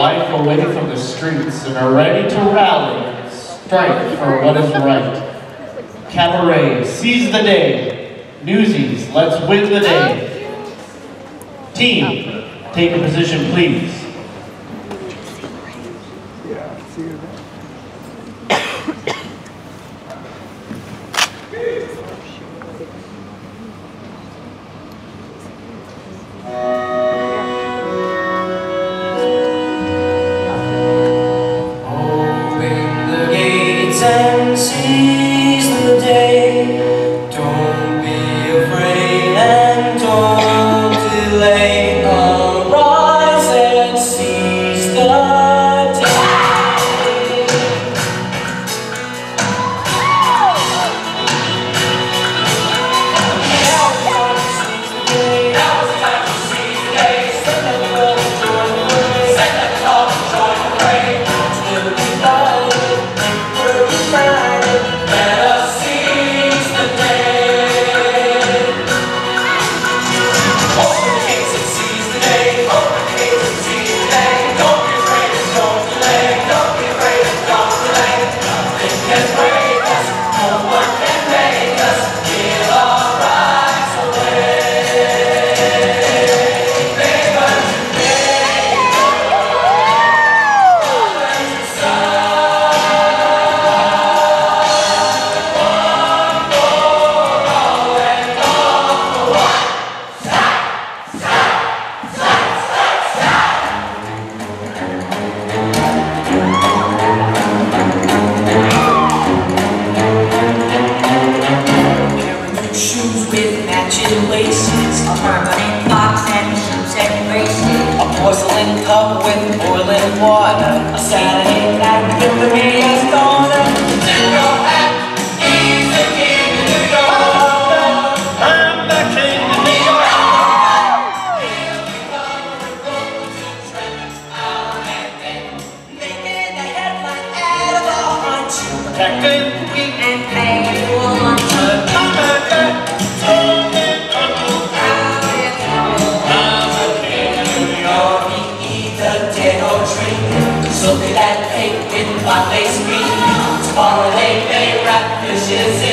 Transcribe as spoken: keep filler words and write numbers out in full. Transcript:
life away from the streets and are ready to rally and strike for what is right. Cabaret, seize the day. Newsies, let's win the day. Team, take a position, please. And seize the day. Don't be afraid and don't delay. Arise and seize the day. Now it's time to seize the day. Now it's time to seize the day. Send that call and join the parade. Send that call and join the parade. Still be fighting. Let us seize the day. Open the gates and seize the day. Open the gates and seize the day. Don't be afraid and don't delay. Don't be afraid and don't delay. Nothing can break us. No one can make us. Give our rights away. Labor to labor. Father to son. A permanent box and shoes and braces. A porcelain cup with boiling water. A Saturday night with the Maria's corner. New York hat, he's the king of New York. I'm the king of New York. He'll be covering roads and treading out and in, making the headline out of a hunch. Protecting wheat and paying for lunch. So they that cake in my face green. Tomorrow they may wrap fishes in.